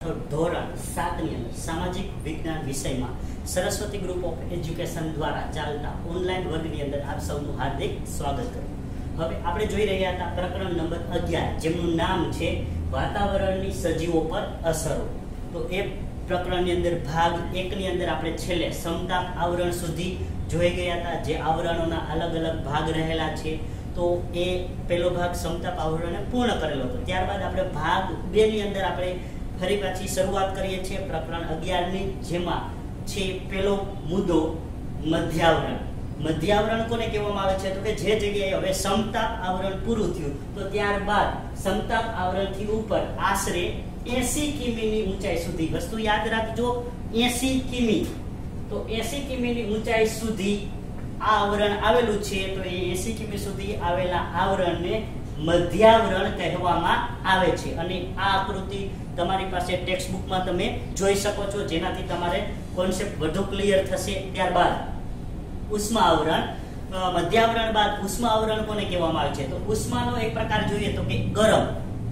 ધોરણ 7 ની અંદર સામાજિક વિજ્ઞાન વિષયમાં સરસ્વતી ગ્રુપ ઓફ એજ્યુકેશન દ્વારા ચાલતા ઓનલાઈન વર્ગની અંદર આપ સૌનું હાર્દિક સ્વાગત કરું। હવે આપણે જોઈ રહ્યા હતા પ્રકરણ નંબર 11 જેમનું નામ છે વાતાવરણની સજીવો પર અસરો। તો એ પ્રકરણની અંદર ભાગ 1 ની અંદર આપણે છેલ્લે સમતાપ આવરણ સુધી જોઈ ગયા હતા, જે આવરણોના અલગ અલગ ભાગ રહેલા છે। તો એ પહેલો ભાગ સમતાપ આવરણને પૂર્ણ કરેલો હતો। ત્યારબાદ આપણે ભાગ 2 ની અંદર આપણે ફરી પાછી શરૂઆત કરીએ છીએ પ્રકરણ 11 ની, જેમાં છે પહેલો મુદ્દો મધ્યાવરણ। મધ્યાવરણ કોને કહેવામાં આવે છે? તો કે જે જગ્યાએ હવે સમતાપ આવરણ પૂરું થયું તો ત્યારબાદ સમતાપ આવરણથી ઉપર આશરે 80 કિમીની ઊંચાઈ સુધી, વસ્તુ યાદ રાખજો 80 કિમી, તો 80 કિમીની ઊંચાઈ સુધી આ આવરણ આવેલું છે। તો એ 80 કિમી સુધી આવેલા આવરણને મધ્યાવરણ કહેવામાં આવે છે। અને આ આકૃતિ તમારી પાસે ટેક્સ્ટ બુકમાં તમે જોઈ શકો છો, જેનાથી તમારે કોન્સેપ્ટ વધુ ક્લિયર થશે। ત્યારબાદ ઉષ્મા આવરણ, મધ્યાવરણ બાદ ઉષ્મા આવરણ કોને કહેવામાં આવે છે? તો ઉષ્માનો એક પ્રકાર જોઈએ તો કે ગરમ।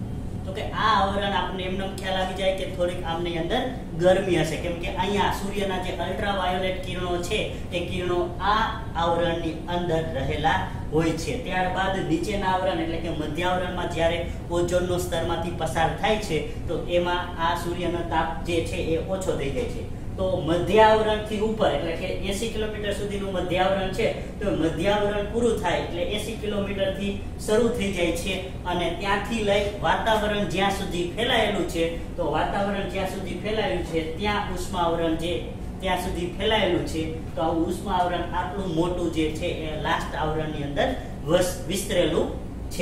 તો કે આ આવરણ આપણને એમનો ખ્યાલ આવી જાય કે થોડીક આમની અંદર ગરમી હશે, કેમ કે અહીંયા સૂર્યના જે અલ્ટ્રાવાયોલેટ કિરણો છે તે કિરણો આ આવરણની અંદર રહેલા હોય છે। ત્યારબાદ નીચેના આવરણ એટલે કે મધ્યાવરણમાં જ્યારે ઓઝોનનો સ્તરમાંથી પસાર થાય છે તો એમાં આ સૂર્યનો તાપ જે છે એ ઓછો થઈ જાય છે। તો મધ્યાવરણથી ઉપર એટલે કે 80 કિલોમીટર સુધીનું મધ્યાવરણ છે, તો મધ્યાવરણ પૂરું થાય એટલે 80 કિલોમીટરથી શરૂ થઈ જાય છે અને ત્યાંથી લઈ વાતાવરણ જ્યાં સુધી ફેલાયેલું છે, તો વાતાવરણ જ્યાં સુધી ફેલાયેલું છે ત્યાં ઉષ્મા આવરણ જે ત્યાં સુધી ફેલાયેલું છે, તો આ ઉષ્મા આવરણ આટલું મોટું જે છે એ લાસ્ટ આવરણની અંદર વિસ્તરેલું છે।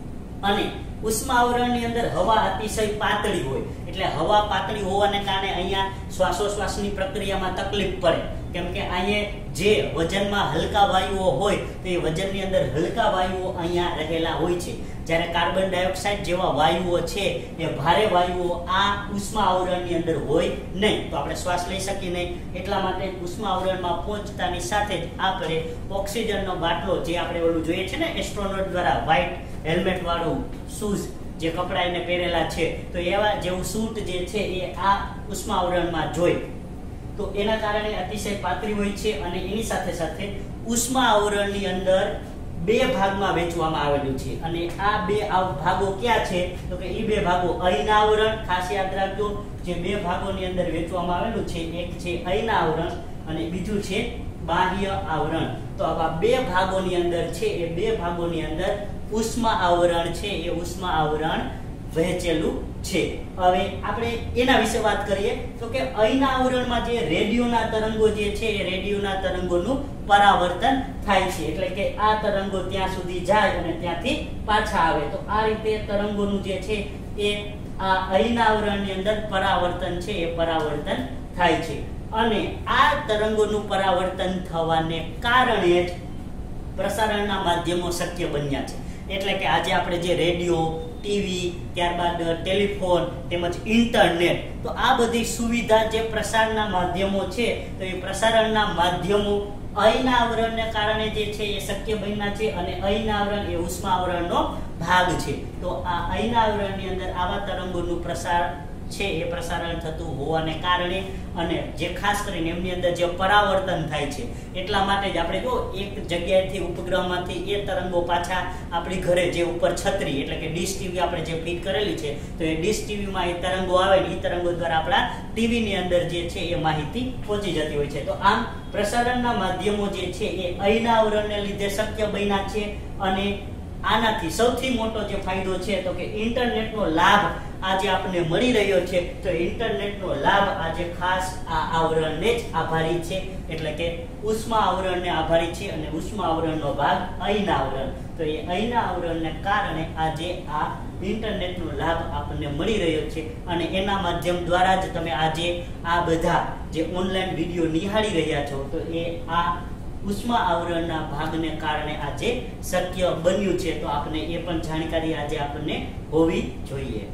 અને ઉષ્મા આવરણની અંદર હવા અતિશય પાતળી હોય, એટલે હવા પાતળી હોવાને કારણે અહીંયા શ્વાસોશ્વાસની પ્રક્રિયામાં તકલીફ પડે, કેમ કે અહીંયા જે વજનમાં હલકા વાયુઓ હોય તો એ વજનની અંદર હલકા વાયુઓ અહીંયા રહેલા હોય છે, જ્યારે કાર્બન ડાયોક્સાઇડ જેવા વાયુઓ છે એ ભારે વાયુઓ આ ઉષ્મા આવરણની અંદર હોય નહીં, તો આપણે શ્વાસ લઈ શકીએ નહીં। એટલા માટે ઉષ્મા આવરણમાં પહોંચતાની સાથે જ આપણે ઓક્સિજનનો બાટલો, જે આપણે ઓલું જોઈએ છે ને એસ્ટ્રોનોટ દ્વારા વ્હાઇટ હેલ્મેટ વાળું શૂઝ જે કપડા એને પહેરેલા છે, તો એવા જેવું સૂટ જે છે એ આ ઉષ્મા આવરણમાં જોઈ, તો એના કારણે અતિશય પાતળી હોય છે। અને એની સાથે સાથે ઉષ્મા આવરણની અંદર બે ભાગમાં વહેંચવામાં આવેલું છે, અને આ બે ભાગો ક્યાં છે? તો કે એ બે ભાગો અહીંના આવરણ, ખાસ યાદ રાખજો, જે બે ભાગોની અંદર વહેંચવામાં આવેલું છે, એક છે અહીંના આવરણ અને બીજું છે બાહ્ય આવરણ। તો આવા બે ભાગોની અંદર છે, એ બે ભાગોની અંદર ઉષ્મા આવરણ છે એ ઉષ્મા આવરણ વહેંચેલું છે। હવે આપણે એના વિશે વાત કરીએ તો કે અહીંના આવરણમાં જે રેડિયોના તરંગો જે છે એ રેડિયોના તરંગોનું પરાવર્તન થાય છે, એટલે કે આ તરંગો ત્યાં સુધી જાય અને ત્યાંથી પાછા આવે, તો આ રીતે તરંગોનું જે છે એ આ અહીંના આવરણની અંદર પરાવર્તન છે એ પરાવર્તન થાય છે। અને આ તરંગોનું પરાવર્તન થવાને કારણે જ પ્રસારણના માધ્યમો શક્ય બન્યા છે, એટલે કે આજે આપણે જે રેડિયો, ટીવી, ત્યારબાદ ટેલિફોન તેમજ ઇન્ટરનેટ, તો આ બધી સુવિધા જે પ્રસારના માધ્યમો છે, તો એ પ્રસારણના માધ્યમો અહીંના આવરણને કારણે જે છે એ શક્ય બન્યા છે, અને અહીંના આવરણ એ ઉષ્મા આવરણનો ભાગ છે। તો આ અહીંના આવરણની અંદર આવા તરંગોનું પ્રસાર છે એ પ્રસારણ થતું હોવાને કારણે, અને જે ખાસ કરીને એમની અંદર જે પરાવર્તન થાય છે, એટલા માટે જ આપણે જો એક જગ્યાએથી ઉપગ્રહમાંથી એ તરંગો પાછા આપણી ઘરે જે ઉપર છત્રી એટલે કે ડીશ ટીવી આપણે જે ફિટ કરેલી છે, તો એ ડીશ ટીવીમાં એ તરંગો આવે ને એ તરંગો દ્વારા આપણા ટીવીની અંદર જે છે એ માહિતી પહોંચી જતી હોય છે। તો આમ પ્રસારણના માધ્યમો જે છે એ અહીંના આવરણને લીધે શક્ય બન્યા છે। અને આનાથી સૌથી મોટો જે ફાયદો છે તો કે ઇન્ટરનેટનો લાભ આજે આપણને મળી રહ્યો છે, તો ઇન્ટરનેટનો લાભ આજે ખાસ આ આવરણને જ આભારી છે, એટલે કે ઉષ્મા આવરણને આભારી છે। અને ઉષ્મા આવરણનો ભાગ અહીંના આવરણ, તો એ અહીંના આવરણને કારણે આજે આ ઇન્ટરનેટનો લાભ આપણને મળી રહ્યો છે, અને એના માધ્યમ દ્વારા જ તમે આજે આ બધા જે ઓનલાઈન વિડીયો નિહાળી રહ્યા છો, તો એ આ ઉષ્મા આવરણના ભાગને કારણે આજે શક્ય બન્યું છે। તો આપણે એ પણ જાણકારી આજે આપણને હોવી જોઈએ।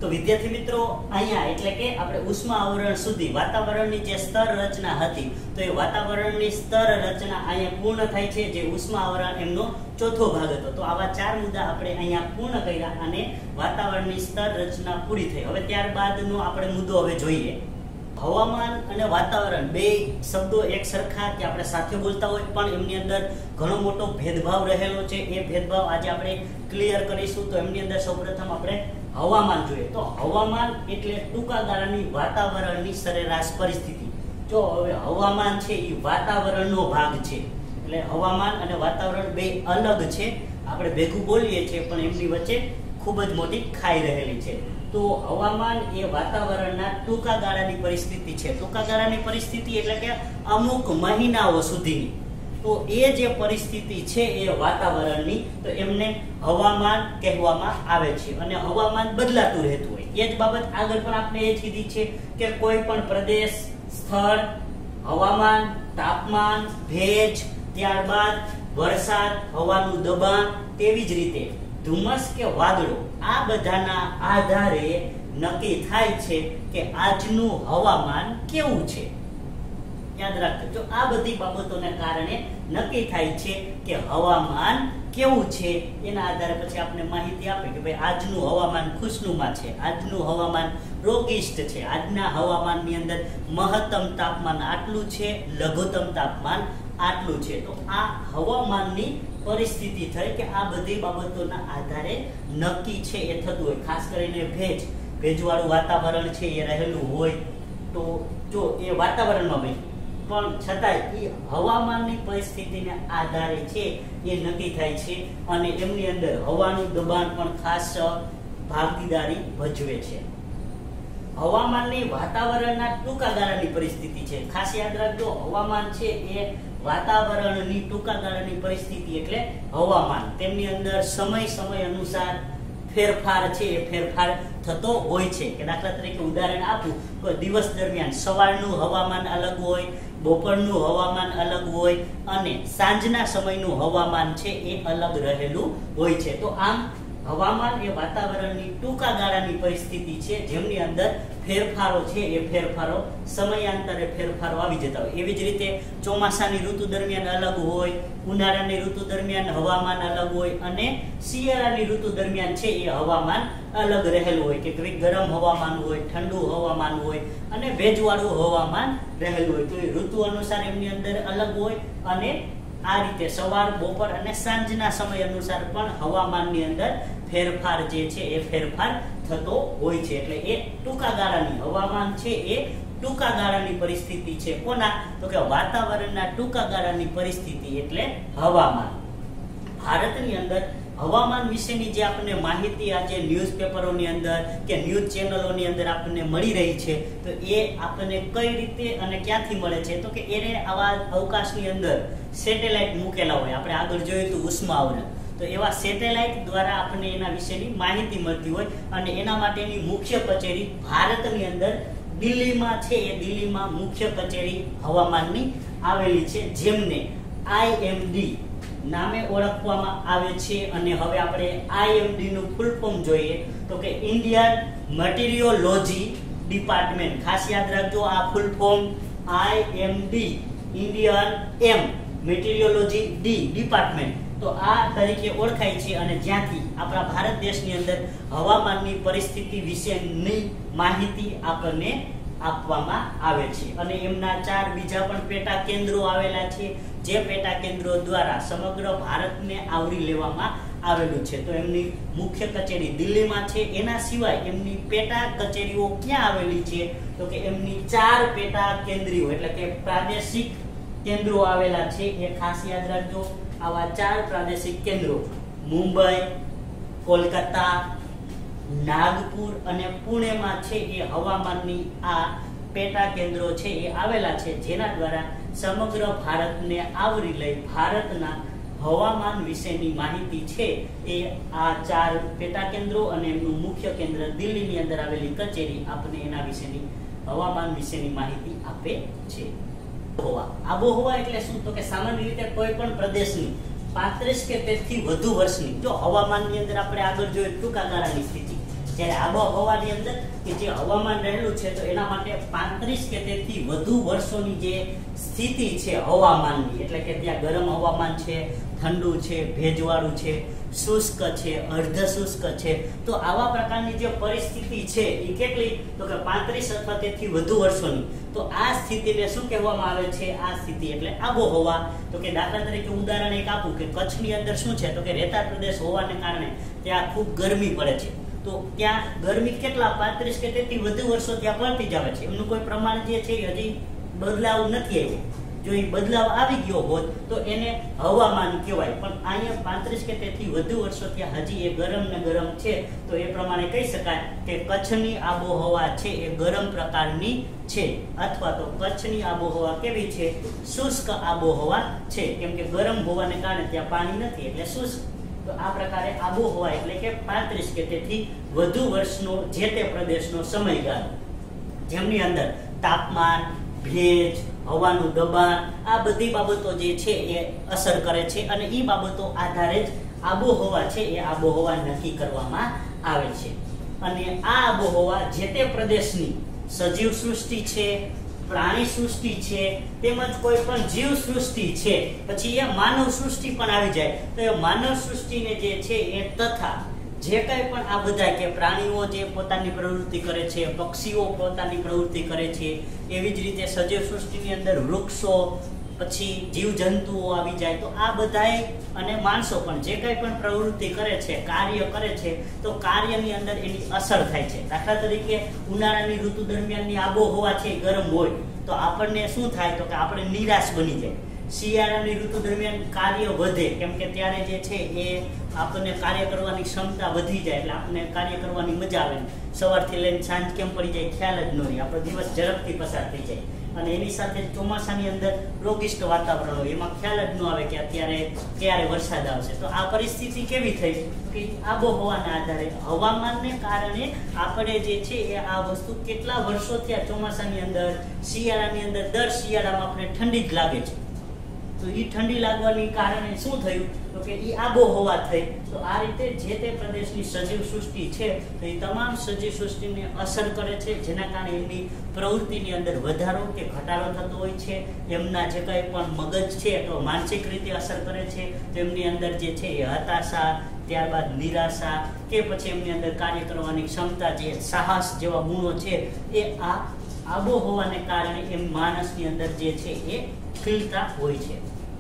તો વિદ્યાર્થી મિત્રો અહીંયા એટલે કે આપણે ઉષ્મા આવરણ સુધી વાતાવરણની જે સ્તર રચના હતી તો એ વાતાવરણની સ્તર રચના અહીંયા પૂર્ણ થાય છે, જે ઉષ્મા આવરણ એમનો ચોથો ભાગ હતો. તો આવા 4 મુદ્દા આપણે અહીંયા પૂર્ણ કર્યા અને વાતાવરણની સ્તર રચના પૂરી થઈ. હવે ત્યારબાદનો આપણે મુદ્દો હવે જોઈએ. હવામાન અને વાતાવરણ બે શબ્દો એક સરખા કે આપણે સાથે બોલતા હોય પણ એમની અંદર ઘણો મોટો ભેદભાવ રહેલો છે. એ ભેદભાવ આજે આપણે ક્લિયર કરીશું. તો એમની અંદર સૌપ્રથમ આપણે હવામાન જોઈએ. તો હવામાન એટલે ટૂંકા ગાળાની વાતાવરણની સરેરાશ પરિસ્થિતિ. જો હવે હવામાન છે એ વાતાવરણનો ભાગ છે, એટલે હવામાન અને વાતાવરણ બે અલગ છે. આપણે ભેગું બોલીએ છીએ પણ એમની વચ્ચે ખૂબ જ મોટી ખાઈ રહેલી છે. તો હવામાન એ વાતાવરણના ટૂંકા ગાળાની પરિસ્થિતિ છે. ટૂંકા ગાળાની પરિસ્થિતિ એટલે કે અમુક મહિનાઓ સુધીની. તો એ જે પરિસ્થિતિ છે એ વાતાવરણની, તો એમને હવામાન કહેવામાં આવે છે. અને હવામાન બદલાતું રહેતું હોય. એ જ બાબત આગળ પણ આપણે એ જ કીધી છે કે કોઈ પણ પ્રદેશ, સ્થળ, હવામાન, તાપમાન, ભેજ, ત્યારબાદ વરસાદ, હવાનું દબાણ, તેવી જ રીતે ધુમ્મસ કે વાદળો, આ બધાના આધારે નક્કી થાય છે કે આજનું હવામાન કેવું છે. યાદ રાખજો, જો આ બધી બાબતોને કારણે નક્કી થાય છે કે હવામાન કેવું છે. એના આધારે પછી આપણે માહિતી આપે કે ભાઈ આજનું હવામાન ખુશનુમા છે, આજનું હવામાન રોગિષ્ટ છે, આજના હવામાનની અંદર મહત્તમ તાપમાન આટલું છે, લઘુત્તમ તાપમાન આટલું છે. તો આ હવામાનની પરિસ્થિતિ થઈ કે આ બધી બાબતોના આધારે નક્કી છે એ થતું હોય. ખાસ કરીને ભેજવાળું વાતાવરણ છે એ રહેલું હોય તો જો એ વાતાવરણમાં પણ છતાંય એ હવામાનની પરિસ્થિતિને આધારે છે એ નક્કી થાય છે. અને એમની અંદર હવાનું દબાણ પણ ખાસ ભાગીદારી ભજવે છે. હવામાનની વાતાવરણના ટૂંકા ગાળાની પરિસ્થિતિ છે. ખાસ યાદ રાખજો, હવામાન છે એ વાતાવરણની ટૂંકા ગાળાની પરિસ્થિતિ એટલે હવામાન. તેમની અંદર સમય અનુસાર ફેરફાર છે એ ફેરફાર થતો હોય છે. કે દાખલા તરીકે ઉદાહરણ આપું તો દિવસ દરમિયાન સવારનું હવામાન અલગ હોય, બપોરનું હવામાન અલગ હોય અને સાંજના સમયનું હવામાન છે એ અલગ રહેલું હોય છે. તો આમ હવામાન એ વાતાવરણની ટૂંકા ગાળાની પરિસ્થિતિ છે જેમની અંદર ફેરફારો છે એ ફેરફારો સમયાંતરે ફેરફારો આવી જતા હોય. એવી જ રીતે ચોમાસાની ઋતુ દરમિયાન અલગ હોય, ઉનાળાની ઋતુ દરમિયાન હવામાન અલગ હોય અને શિયાળાની ઋતુ દરમિયાન છે એ હવામાન અલગ રહેલું હોય. કે ગરમ હવામાન હોય, ઠંડુ હવામાન હોય અને ભેજવાળું હવામાન રહેલું હોય. તો એ ઋતુ અનુસાર એમની અંદર અલગ હોય અને આ રીતે સવાર, બપોર અને સાંજના સમય અનુસાર પણ હવામાનની અંદર ફેરફાર જે છે એ ફેરફાર થતો હોય છે. એટલે એ ટૂંકા ગાળાની હવામાન છે એ ટૂંકા ગાળાની પરિસ્થિતિ છે. કોના? તો કે વાતાવરણના ટૂંકા ગાળાની પરિસ્થિતિ એટલે હવામાન. ભારતની અંદર હવામાન વિશેની જે આપણને માહિતી આજે ન્યૂઝપેપરોની અંદર કે ન્યૂઝ ચેનલોની અંદર આપણને મળી રહી છે તો એ આપણને કઈ રીતે અને ક્યાંથી મળે છે? તો કે એને આવા અવકાશની અંદર સેટેલાઇટ મૂકેલા હોય. આપણે આગળ જોયું હતું ઉષ્મા આવરણ, તો એવા સેટેલાઇટ દ્વારા આપણને એના વિશેની માહિતી મળતી હોય અને એના માટેની મુખ્ય કચેરી ભારતની અંદર દિલ્હીમાં છે. એ દિલ્હીમાં મુખ્ય કચેરી હવામાનની આવેલી છે, જેમને IMD નામે ઓળખવામાં આવે છે. અને હવે આપણે IMD નું ફૂલ ફોર્મ જોઈએ તો કે ઇન્ડિયન મેટીરિયોલોજી ડિપાર્ટમેન્ટ. ખાસ યાદ રાખજો આ full form IMD, Indian M, meteorology D, department. તો આ તરીકે ઓળખાય છે અને જ્યાંથી આપણા ભારત દેશની અંદર હવામાનની પરિસ્થિતિ વિશેની માહિતી આપણને આપવામાં આવે છે. અને એમના 4 બીજા પણ પેટા કેન્દ્રો આવેલા છે, જે પેટા કેન્દ્રો દ્વારા સમગ્ર ભારતને આવરી લેવામાં આવેલું છે. તો એમની મુખ્ય કચેરી દિલ્હીમાં છે. એના સિવાય એમની પેટા કચેરીઓ ક્યાં આવેલી છે? તો કે એમની 4 પેટા કેન્દ્રીઓ એટલે કે પ્રાદેશિક કેન્દ્રો આવેલા છે. એ ખાસ યાદ રાખજો. આવા 4 પ્રાદેશિક કેન્દ્રો મુંબઈ, કોલકાતા, નાગપુર અને પુણેમાં છે એ હવામાનની આ પેટા કેન્દ્રો છે એ આવેલા છે, જેના દ્વારા સમગ્ર ભારતને આવરી લઈ ભારતના હવામાન વિશેની માહિતી છે એ આ 4 પેટા કેન્દ્રો અને એમનું મુખ્ય કેન્દ્ર દિલ્હીની અંદર આવેલી કચેરી આપણને એના વિશેની હવામાન વિશેની માહિતી આપે છે. આબોહવા એટલે શું? તો કે સામાન્ય રીતે કોઈ પણ પ્રદેશની 35 કે તેથી વધુ વર્ષની જો હવામાનની અંદર આપણે આગળ જોઈએ ટૂંકા ગાળાની સ્થિતિ, જ્યારે આબોહવાની અંદર કે જે હવામાન રહેલું છે તો એના માટે 35 કે તેથી વધુ વર્ષોની જે સ્થિતિ છે હવામાનની, એટલે કે ત્યાં ગરમ હવામાન છે, ઠંડુ છે, ભેજવાળું છે, શુષ્ક છે, અર્ધ શુષ્ક છે, તો આવા પ્રકારની જે પરિસ્થિતિ છે એ કેટલી, તો કે 35 અથવા તેથી વધુ વર્ષોની. તો આ સ્થિતિને શું કહેવામાં આવે છે? આ સ્થિતિ એટલે આબોહવા. તો કે દાખલા તરીકે ઉદાહરણ એક આપું કે કચ્છની અંદર શું છે, તો કે રેતાળ પ્રદેશ હોવાને કારણે ત્યાં ખૂબ ગરમી પડે છે. તો ત્યાં ગરમી કેટલા 35 કે તેથી વધુ વર્ષો ત્યાં પડતી જ આવે છે. એમનું કોઈ પ્રમાણ જે છે હજી બદલાવ નથી આવ્યો. જો એ બદલાવ આવી ગયો હોત તો એને હવામાન કહેવાય, પણ અહીંયા 35 કે તેથી વધુ વર્ષો ત્યાં હજી એ ગરમ ને ગરમ છે. તો એ પ્રમાણે કહી શકાય કે કચ્છની આબોહવા છે એ ગરમ પ્રકારની છે, અથવા તો કચ્છની આબોહવા કેવી છે? શુષ્ક આબોહવા છે, કેમ કે ગરમ હોવાને કારણે ત્યાં પાણી નથી એટલે શુષ્ક. તો આ પ્રકારે આબોહવા એટલે કે 35 કે તેથી વધુ વર્ષનો જે તે પ્રદેશનો સમયગાળો, જેમની અંદર તાપમાન, ભેજ, હવાનું દબાણ, આ બધી બાબતો જે છે એ અસર કરે છે, અને એ બાબતો આધારે જ આબોહવા છે એ આબોહવા નક્કી કરવામાં આવે છે. અને આ આબોહવા જે તે પ્રદેશની સજીવ સૃષ્ટિ છે, પ્રાણી સૃષ્ટિ છે, તેમજ કોઈ પણ જીવ સૃષ્ટિ છે, પછી એ માનવ સૃષ્ટિ પણ આવી જાય તો એ માનવ સૃષ્ટિને જે છે એ તથા જે કંઈ પણ આ બધા કે પ્રાણીઓ જે પોતાની પ્રવૃત્તિ કરે છે, પક્ષીઓ પોતાની પ્રવૃત્તિ કરે છે, એવી જ રીતે સજીવ સૃષ્ટિની અંદર વૃક્ષો, પછી જીવજંતુઓ આવી જાય, તો આ બધાય અને માણસો પણ જે કંઈ પણ પ્રવૃત્તિ કરે છે, કાર્ય કરે છે, તો કાર્યની અંદર એની અસર થાય છે. દાખલા તરીકે ઉનાળાની ઋતુ દરમિયાનની આબોહવા છે ગરમ હોય તો આપણને શું થાય, તો કે આપણે નિરાશ બની જાય. શિયાળાની ઋતુ દરમિયાન કાર્ય વધે, કેમ કે ત્યારે જે છે એ આપણને કાર્ય કરવાની ક્ષમતા વધી જાય, એટલે આપણને કાર્ય કરવાની મજા આવે. સવારથી લઈને સાંજ કેમ પડી જાય ખ્યાલ જ ન રહે, આપણો દિવસ ઝડપથી પસાર થઈ જાય. અને એની સાથે ચોમાસાની અંદર રોગિષ્ટ વાતાવરણ હોય, એમાં ખ્યાલ જ ન આવે કે અત્યારે ક્યારે વરસાદ આવશે. તો આ પરિસ્થિતિ કેવી થઈ કે આબોહવાના આધારે, હવામાનને કારણે આપણે જે છે એ આ વસ્તુ કેટલા વર્ષોથી આ ચોમાસાની અંદર, શિયાળાની અંદર દર શિયાળામાં આપણે ઠંડી જ લાગે છે. તો એ ઠંડી લાગવાની કારણે શું થયું, તો કે એ આબોહવા થઈ. તો આ રીતે જે તે પ્રદેશની સજીવ સૃષ્ટિ છે તો એ તમામ સજીવ સૃષ્ટિને અસર કરે છે, જેના કારણે એમની પ્રવૃત્તિની અંદર વધારો કે ઘટાડો થતો હોય છે. એમના જે કંઈ પણ મગજ છે તો માનસિક રીતે અસર કરે છે, તો એમની અંદર જે છે એ હતાશા, ત્યારબાદ નિરાશા, કે પછી એમની અંદર કાર્ય કરવાની ક્ષમતા, જે સાહસ જેવા ગુણો છે એ આ આબોહવાને કારણે એમ માણસની અંદર જે છે એ ખીલતા હોય છે.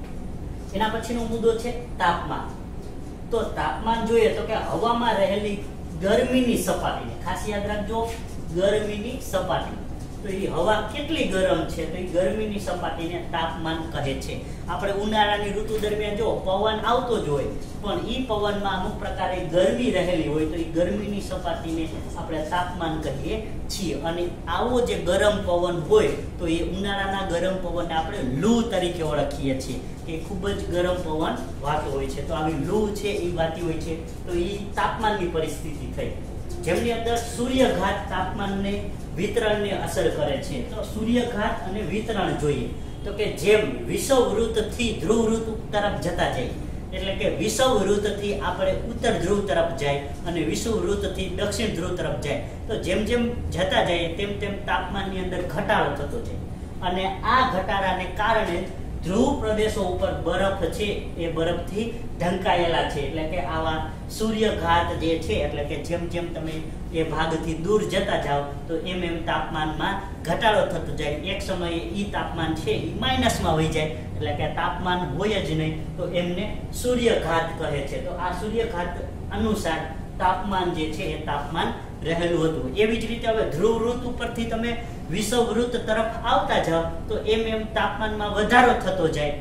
એના પછીનો મુદ્દો છે તાપમાન. તો તાપમાન જોઈએ તો કે હવામાં રહેલી ગરમીની સપાટીને, ખાસ યાદ રાખજો, ગરમીની સપાટી. તો એ હવા કેટલી ગરમ છે તો એ ગરમીની સપાટીને તાપમાન કહે છે. આપણે ઉનાળાની ઋતુ દરમિયાન જો પવન આવતો જ હોય, પણ એ પવનમાં અમુક પ્રકારે ગરમી રહેલી હોય તો એ ગરમીની સપાટીને આપણે તાપમાન કહીએ છીએ. અને આવો જે ગરમ પવન હોય તો એ ઉનાળાના ગરમ પવનને આપણે લૂ તરીકે ઓળખીએ છીએ, કે ખૂબ જ ગરમ પવન વાતો હોય છે. તો આવી લૂ છે એ વાતી હોય છે, તો એ તાપમાનની પરિસ્થિતિ થઈ. જેમની અંદર સૂર્યઘાત તાપમાનને, વિતરણને અસર કરે છે. તો સૂર્યઘાત અને વિતરણ જોઈએ તો કે જેમ વિષુવવૃત્તથી ધ્રુવવૃત્ત તરફ જતા જાય, એટલે કે વિષુવવૃત્તથી આપણે ઉત્તર ધ્રુવ તરફ જાય અને વિષુવવૃત્તથી દક્ષિણ ધ્રુવ તરફ જાય, તો જેમ જેમ જતા જાય તેમ તેમ તાપમાનની અંદર ઘટાડો થતો જાય. અને આ ઘટાડાને કારણે ધ્રુવ પ્રદેશો ઉપર બરફ છે એ બરફથી ઢંકાયેલા છે. એટલે કે આવા સૂર્યઘાત જે છે, એટલે કે જેમ જેમ તમે એ ભાગથી દૂર જતા જાઓ તો એમ એમ તાપમાનમાં ઘટાડો થતો જાય. એક સમયે ઈ તાપમાન છે એ માઇનસમાં વહી જાય, એટલે કે તાપમાન હોય જ નહીં, તો એમને સૂર્યઘાત કહે છે. તો આ સૂર્યઘાત અનુસાર તાપમાન જે છે એ તાપમાન રહેલું હતું. એવી જ રીતે હવે ધ્રુવ વૃત્ત ઉપરથી તમે વિષુવવૃત્ત તરફ આવતા જાઓ તો એમ એમ તાપમાનમાં વધારો થતો જાય.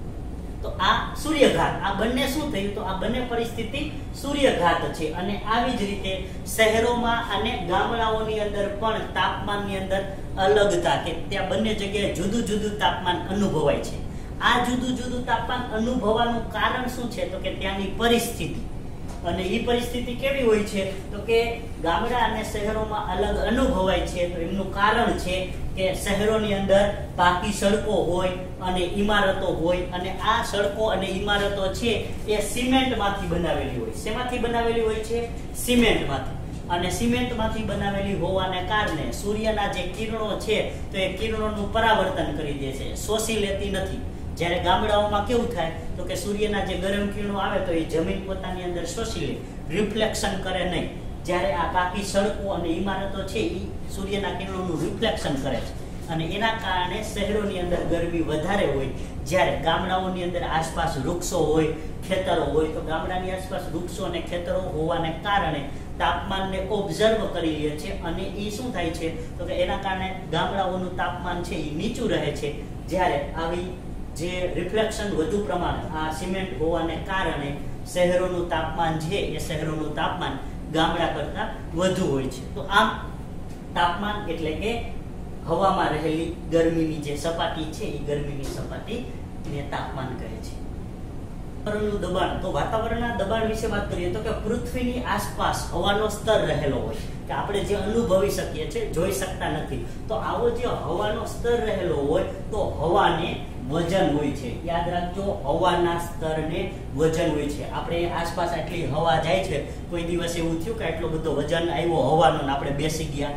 તો આ સૂર્યઘાત, આ બંને શું થયું, તો આ બંને પરિસ્થિતિ સૂર્યઘાત છે. અને આવી જ રીતે શહેરોમાં અને ગામડાઓની અંદર પણ તાપમાનની અંદર અલગતા, કે ત્યાં બંને જગ્યાએ જુદું જુદું તાપમાન અનુભવાય છે. આ જુદું જુદું તાપમાન અનુભવવાનું કારણ શું છે, તો કે ત્યાંની પરિસ્થિતિ. અને એ પરિસ્થિતિ કેવી હોય છે, તો કે ગામડા અને શહેરોમાં અલગ અનુભવાય છે. તો એમનું કારણ છે કે શહેરોની અંદર પાકી સડકો હોય અને ઇમારતો હોય, અને આ સડકો અને ઇમારતો છે એ સિમેન્ટમાંથી બનાવેલી હોય. શેમાંથી બનાવેલી હોય છે? સિમેન્ટમાંથી. અને સિમેન્ટમાંથી બનાવેલી હોવાને કારણે સૂર્યના જે કિરણો છે તો એ કિરણોનું પરાવર્તન કરી દે છે, શોષી લેતી નથી. જ્યારે ગામડાઓમાં કેવું થાય તો કે સૂર્યના જે ગરમ કિરણો આવે તો એ જમીન પોતાની અંદર શોષી લે, રિફ્લેક્શન કરે નહીં. જ્યારે આ પાકી સડકો અને ઇમારતો છે એ સૂર્યના કિરણોનું રિફ્લેક્શન કરે છે અને એના કારણે શહેરોની અંદર ગરમી વધારે હોય. જ્યારે ગામડાઓની અંદર આસપાસ વૃક્ષો હોય, ખેતરો હોય, તો ગામડાની આસપાસ વૃક્ષો અને ખેતરો હોવાને કારણે તાપમાનને ઓબ્ઝર્વ કરી લે છે અને એ શું થાય છે તો કે એના કારણે ગામડાઓનું તાપમાન છે એ નીચું રહે છે. જ્યારે આવી જે રિફ્લેક્શન વધુ પ્રમાણે આ સિમેન્ટ હોવાને કારણે શહેરોનું તાપમાન છે એ શહેરોનું તાપમાન ગામડા કરતા વધુ હોય છે. તો આમ તાપમાન એટલે કે હવામાં રહેલી ગરમીની જે સપાટી છે એ ગરમીની સપાટીને તાપમાન કહે છે. વાતાવરણનું દબાણ, તો વાતાવરણના દબાણ વિશે વાત કરીએ તો કે પૃથ્વીની આસપાસ હવાનો સ્તર રહેલો હોય કે આપણે જે અનુભવી શકીએ છીએ, જોઈ શકતા નથી. તો આવો જે હવાનો સ્તર રહેલો હોય તો હવાને વજન હોય છે. યાદ રાખજો, હવાના સ્તરને વજન હોય છે. આપણે આસપાસ આટલી હવા જાય છે, કોઈ દિવસ એવું થયું કે આટલો બધો વજન આવ્યો હવાનો ને આપણે બેસી ગયા?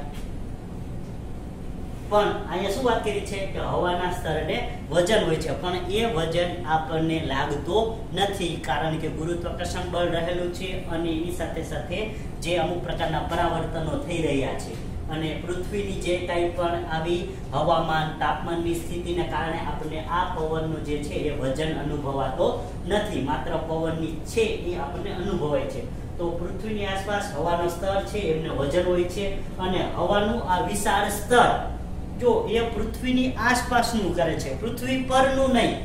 પણ અહીંયા શું વાત કરી છે કે હવાના સ્તરને વજન હોય છે, પણ એ વજન આપણને લાગતો નથી કારણ કે ગુરુત્વાકર્ષણ બળ રહેલું છે અને એની સાથે સાથે જે અમુક પ્રકારના પરાવર્તનો થઈ રહ્યા છે અને પૃથ્વીની જે કંઈ પણ આવી હવામાન તાપમાનની સ્થિતિને કારણે આપણને આ પવનનું જે છે એ વજન અનુભવાતો નથી, માત્ર પવનની છે એ આપણને અનુભવાય છે. તો પૃથ્વીની આસપાસ હવાનો સ્તર છે એમને વજન હોય છે અને હવાનું આ વિશાળ સ્તર જો એ પૃથ્વીની આસપાસનું કરે છે, પૃથ્વી પરનું નહીં.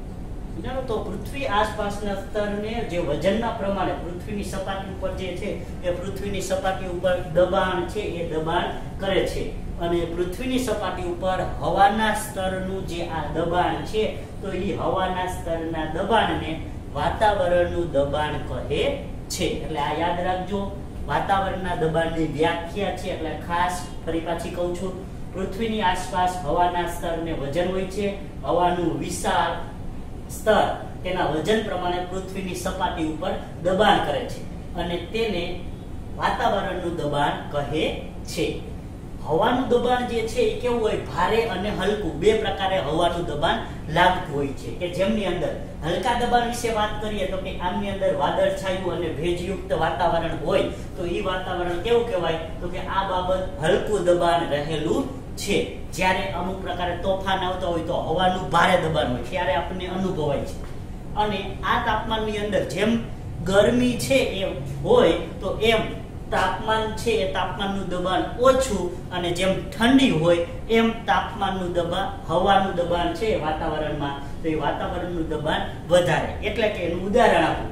બરાબર? તો પૃથ્વી આસપાસના સ્તરને જે વજનના પ્રમાણે પૃથ્વીની સપાટી ઉપર જે છે એ પૃથ્વીની સપાટી ઉપર દબાણ છે એ દબાણ કરે છે અને પૃથ્વીની સપાટી ઉપર હવાના સ્તરનું જે આ દબાણ છે તો એ હવાના સ્તરના દબાણને વાતાવરણનું દબાણ કહે છે. એટલે આ યાદ રાખજો, વાતાવરણના દબાણની વ્યાખ્યા છે. એટલે ખાસ ફરી પાછી કહું છું, પૃથ્વીની આસપાસ હવાના સ્તરને વજન હોય છે. હવાનું વિશાળ સ્તર તેના વજન પ્રમાણે પૃથ્વીની સપાટી ઉપર દબાણ કરે છે અને તેને વાતાવરણનું દબાણ કહે છે. હવાનું દબાણ જે છે એ કેવું હોય? ભારે અને હલકું, બે પ્રકારે હવાનું દબાણ લાગતું હોય છે કે જેમની અંદર હલકા દબાણ વિશે વાત કરીએ તો કે આમની અંદર વાદળછાયું અને ભેજયુક્ત વાતાવરણ હોય તો એ વાતાવરણ કેવું કહેવાય તો કે આ બાબત હલકું દબાણ રહેલું છે. જ્યારે અમુક પ્રકારે તોફાન આવતા હોય તો હવાનું ભારે દબાણ હોય ત્યારે આપણને અનુભવાય છે. અને આ તાપમાનની અંદર જેમ ગરમી છે એ હોય તો એમ તાપમાન છે એ તાપમાનનું દબાણ ઓછું અને જેમ ઠંડી હોય એમ તાપમાનનું દબાણ, હવાનું દબાણ છે વાતાવરણમાં તો એ વાતાવરણનું દબાણ વધારે. એટલે કે એનું ઉદાહરણ આપું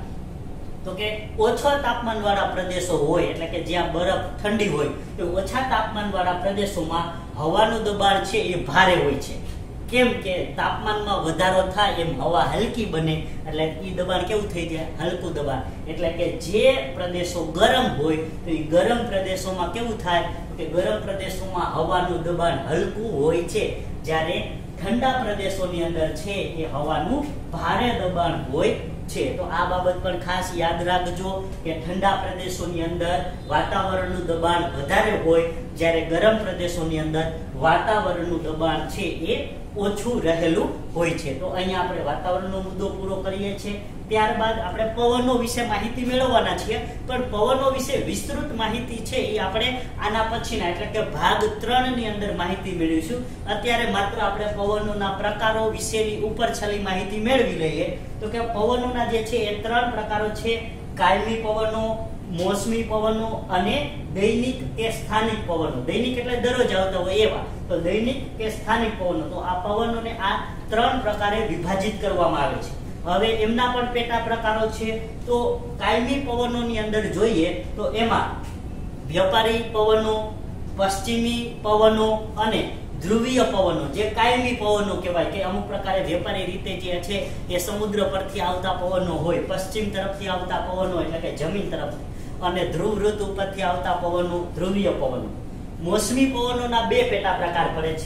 તો કે ઓછા તાપમાન વાળા પ્રદેશો હોય એટલે કે જ્યાં બરફ ઠંડી હોય તો ઓછા તાપમાન વાળા પ્રદેશોમાં હવાનું દબાણ છે એ ભારે હોય છે. કેમ કે તાપમાનમાં વધારો થાય એમ હવા હલકી બને એટલે એ દબાણ કેવું થઈ જાય? હલકું દબાણ. એટલે કે જે પ્રદેશો ગરમ હોય તો એ ગરમ પ્રદેશોમાં કેવું થાય કે ગરમ પ્રદેશોમાં હવાનું દબાણ હલકું હોય છે, જ્યારે ઠંડા પ્રદેશોની અંદર છે એ હવાનું ભારે દબાણ હોય છે. તો આ બાબત પણ ખાસ યાદ રાખજો કે ઠંડા પ્રદેશોની અંદર વાતાવરણનું દબાણ વધારે હોય જ્યારે ગરમ પ્રદેશોની અંદર વાતાવરણનું દબાણ છે એ ઓછું રહેલું હોય છે. તો અહીંયા આપણે વાતાવરણનો મુદ્દો પૂરો કરીએ છીએ. ત્યારબાદ આપણે પવનો વિશે માહિતી મેળવવાના છીએ, પણ પવનો વિશે વિસ્તૃત માહિતી છે એ આપણે આના પછીના એટલે કે ભાગ 3 ની અંદર માહિતી મેળવીશું. અત્યારે માત્ર આપણે પવનોના પ્રકારો વિશેની ઉપરછલ્લી માહિતી મેળવી લઈએ. તો કે પવનોના જે છે એ 3 પ્રકારો છે: કાયમી પવનો, મોસમી પવનો અને દૈનિક કે સ્થાનિક પવનો. દૈનિક એટલે દરરોજ આવતા હોય એવા, તો દૈનિક કે સ્થાનિક પવનો. તો આ પવનોને આ 3 પ્રકારે વિભાજિત કરવામાં આવે છે. હવે એમના પણ પેટા પ્રકારો છે. તો કાયમી પવનોની અંદર જોઈએ તો એમાં વ્યાપારી પવનો, પશ્ચિમી પવનો અને ધ્રુવીય પવનો, જે કાયમી પવનો કહેવાય કે અમુક પ્રકારે વ્યાપારી રીતે જે છે એ સમુદ્ર પરથી આવતા પવનો હોય, પશ્ચિમ તરફથી આવતા પવનો એટલે કે જમીન તરફથી, અને ધ્રુવ ઋતુ પરથી આવતા પવનો ધ્રુવીય પવનો. મોસમી પવનોના 2 પેટા પ્રકાર પડે છે: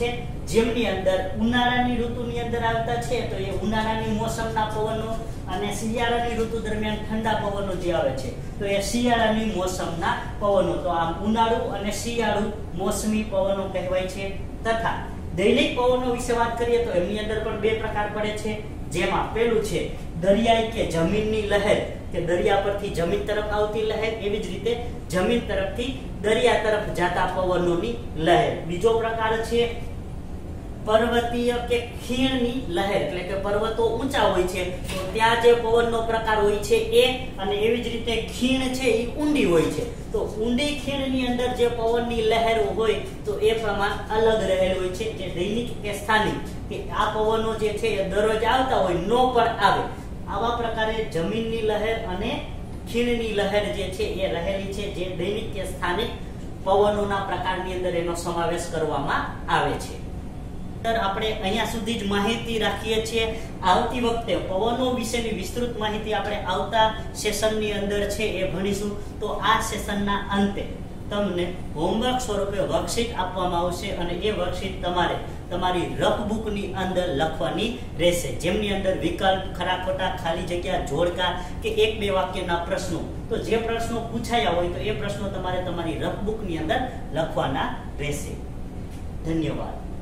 જેમની અંદર ઉનાળાની ઋતુની અંદર આવતા છે તો એ ઉનાળાની મોસમના પવનો અને શિયાળાની ઋતુ દરમિયાન ઠંડા પવનો જે આવે છે તો એ શિયાળાની મોસમના પવનો. તો આમ ઉનાળુ અને શિયાળુ મોસમી પવનો કહેવાય છે. તથા દૈનિક પવનો વિશે વાત કરીએ તો એમની અંદર પણ બે પ્રકાર પડે છે, જેમાં પેલું છે દરિયાઈ કે જમીનની લહેર કે દરિયા પરથી જમીન તરફ આવતી લહેર, એવી જ રીતે જમીન તરફથી દરિયા તરફ જતા પવનોની લહેર. બીજો પ્રકાર છે પર્વતીય કે ખીણની લહેર, એટલે કે પર્વતો ઊંચા હોય છે તો ત્યાં જે પવનનો પ્રકાર હોય છે એ, અને એવી જ રીતે ખીણ છે એ ઊંડી હોય છે. તો ઊંડી ખીણની અંદર જે પવનની લહેરો હોય તો એ પ્રમાણ અલગ રહેલ હોય છે, જે દૈનિક કે સ્થાનિક કે આ પવનો જે છે એ દરરોજ આવતા હોય નો પણ આવે. આવા પ્રકારે જમીનની લહેર અને ખીણની લહેર જે છે એ રહેલી છે, જે દૈનિક કે સ્થાનિક પવનોના પ્રકારની અંદર એનો સમાવેશ કરવામાં આવે છે. આપણે અહીંયા સુધી જ માહિતી રાખીએ છીએ. આવતી વખતે પવનો વિશેની વિસ્તૃત માહિતી આપણે આવતા સેશનની અંદર છે એ ભણીશું. તો આ સેશનના અંતે તમને હોમવર્ક સ્વરૂપે વર્કશીટ આપવામાં આવશે અને એ વર્કશીટ તમારે તમારી રફ બુકની અંદર લખવાની રહેશે, જેમની અંદર વિકલ્પ, ખરા ખોટા, ખાલી જગ્યા, જોડકા કે એક બે વાક્યના પ્રશ્નો. તો જે પ્રશ્નો પૂછાયા હોય તો એ પ્રશ્નો તમારે તમારી રફ બુકની અંદર લખવાના રહેશે. ધન્યવાદ.